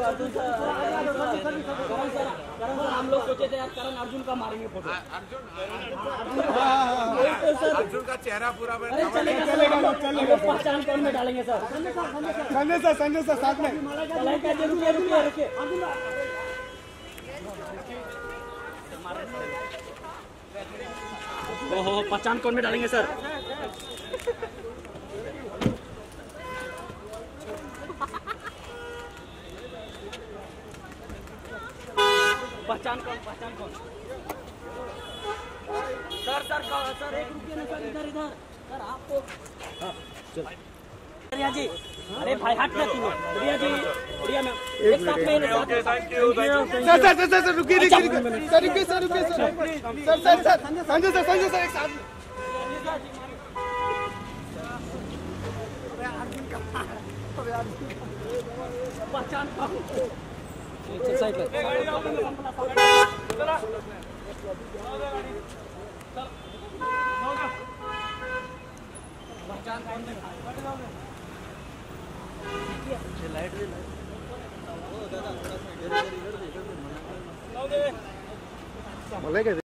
Arjun sir, हम लोग सोचे थे यार करण अर्जुन का मारेंगे फोटो। अर्जुन का चेहरा पूरा चलेगा। पहचान कौन में डालेंगे सर? संजय सर साथ में। रुकिए। ओहो, पहचान कौन में डालेंगे सर? पहचान कौन? सर एक रुकिए ना सर, इधर सर आपको। रिया जी, अरे भाई हट ना तीनों। रिया जी, रिया मैम एक साथ में। Okay, thank you. सर रुकिए सर संजय सर एक साथ। पहचान कौन? लाइट